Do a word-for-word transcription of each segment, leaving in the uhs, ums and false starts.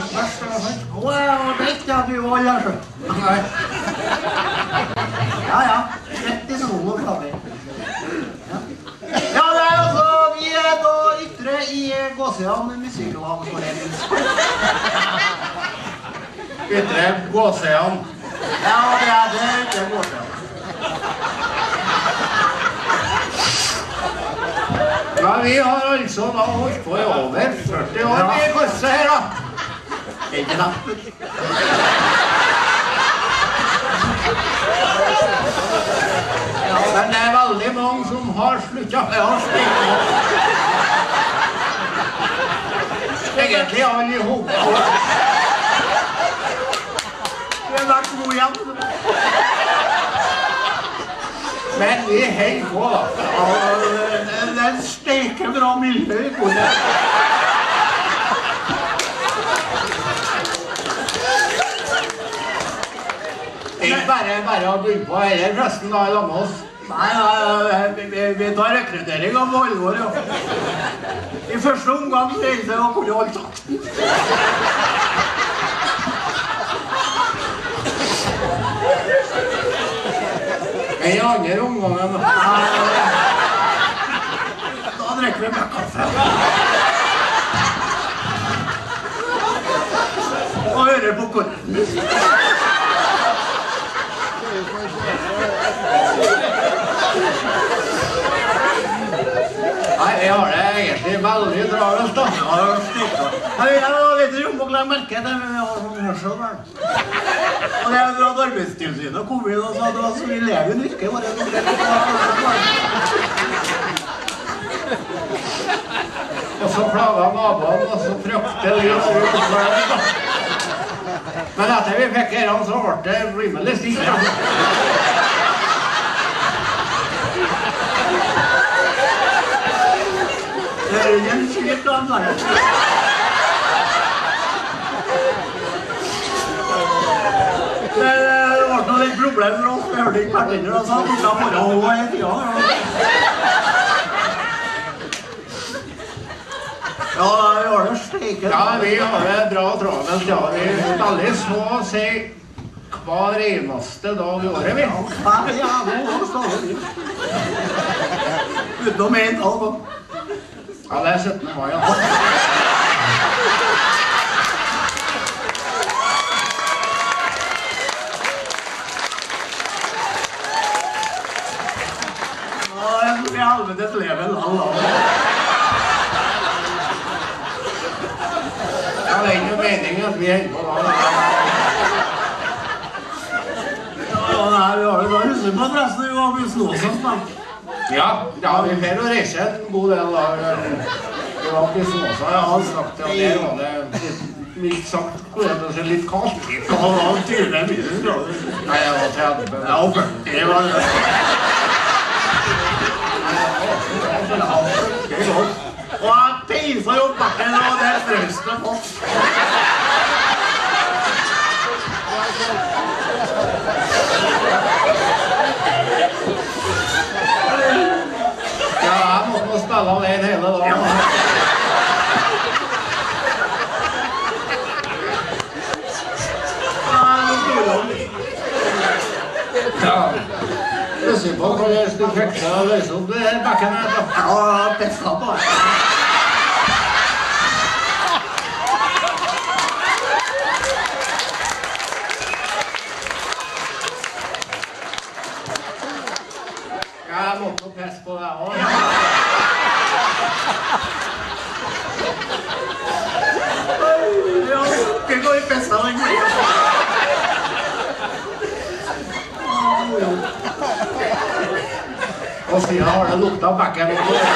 Å, jeg vet ikke at vi var her, så. Ja, ja. Rett i solen og klaver. Ja, det er altså, vi er da ytre i Gåsøyan Musikklovhavnsforening. Ytre Gåsøyan. Ja, det er det ytre Gåsøyan. Ja, vi har altså da holdt på i over førti år i korset her, da. Ikke sant? Men det er veldig mange som har sluttet. Ja, sluttet. Egentlig alle i hop. Vi har vært gode igjen. Men vi holder på, da. Ja, det er en steike bra miljø i korset. Ikke bare, bare å begynne på hele festen da, i lag med oss. Nei, nei, vi, vi tar rekruttering av alvor, ja. I første omgang så gjelder det å kunne holde takten. En i andre omgangen, da. Da drikker vi med kaffe. Og hører på korten. Nei, jeg har det egentlig veldig travelt, da. Ja, det er slik. Jeg har litt rom og legge merke til vi har sånn hørsel der. Og det er at arbeidstilsynet kom inn og sa at det var så mye legen ikke bare en Og så plaget naboen, og så frøkte litt rundt hverandre, da. Men etter vi fikk her, så ble det rimelig stilt, da. Det er jo en skilt av den der. Det var noe litt problem for oss. Vi hørte ikke partiner og sa at vi skal bare holde hele tiden. Ja, vi har det steiket. Ja, vi har det bra travelt, ja. Vi er veldig små å si hver eneste dag i året, vi. Ja, ja, nå har det stadig liv. Utenom en tall, da. Ja, det er syttende mai, ja. Ja, jeg tror i helvetes leven, alla. Ja, det er ikke noe mening at vi holder på da. Ja, nei, vi har jo da huset på forresten, vi var mye Snåsas, da. Ja, ja, vi får å reise en god del da. Vi var ikke Snåsa, jeg har sagt det, og der var det litt, litt sagt, det er litt kaldt. Ja, det var tydelig minus grader. Nei, jeg var tretti. Ja, førti var det. Ja, det er godt. Og jeg peisa jo bakken, og det er strømsten på. Ja, jeg måtte nå spille alene hele dagen. Ja, plutselig på hva jeg skulle fikse og løse opp det her bakken her, da. Ja, jeg pessa på det. Jeg måtte nå pesse på det også. Ja, det går i pessa lenge. Og siden har det lukta bakken.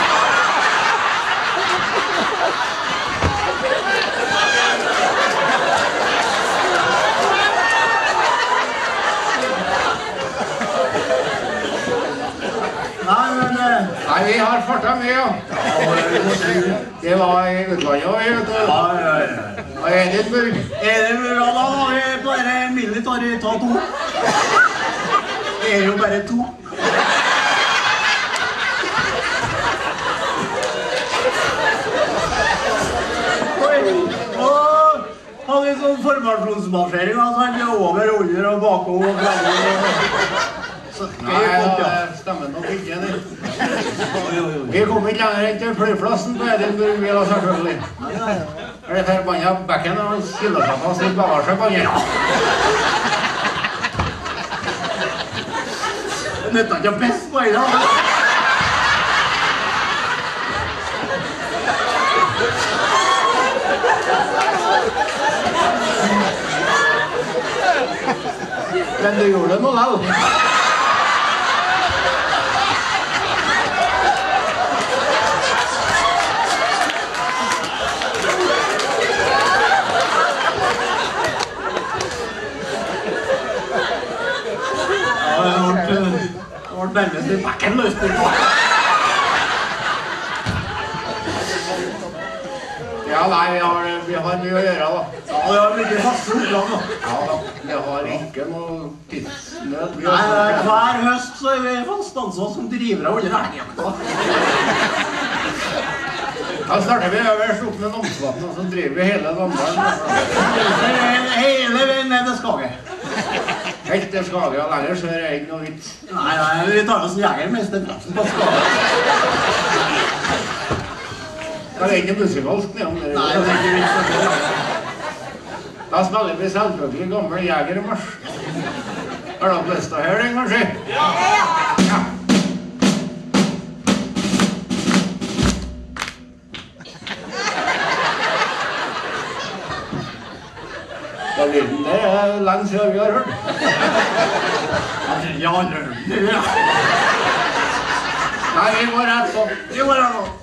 Nei, men... Nei, vi har fartet mye, ja. Det var i utlandet, vi vet du. Ja, ja, ja. Og Edinburgh. Edinburgh, da var vi bare militære ta to. Det er jo bare to. Og hadde vi formasjonsmarsjering, altså. Han er over, under og bakom og fremover. Nei, det stemmer nok ikke det. Vi kom ikke lenger enn til flyplassen på Edinburgh, vi da selvfølgelig. Er det forbannet bekken og skiller seg fast i bagasjebandet? Det nytter ikke å pisse på øyne. Men du gjorde det nå vel. Det var nærmest i bakken løsning på. Ja, nei, vi har, vi har mye å gjøre da. Ja, det har mye faste opplag da. Ja da, vi har ikke noe tidsnød. Nei, hver høst så er vi fast ansatt som drivere under helgjakta. Da starter vi øverst opp med Namsvatn, og så driver vi hele Namdalen. Hele veien ned til Skage. Helt til Skage, og ellers er det ikke noe vits. Nei, nei, vi tar oss jegermester på Skage. Det er ikke musikalsk nedom det. Nei, det er ikke vits. Da spiller vi selvfølgelig gammel jegermarsj. Har du lyst til å høre den, kanskje? Ja! Ja! Da lyden det er lenge siden vi har hørt. Jeg har aldri hørt det. Nei, vi går rett på. Vi går rett på.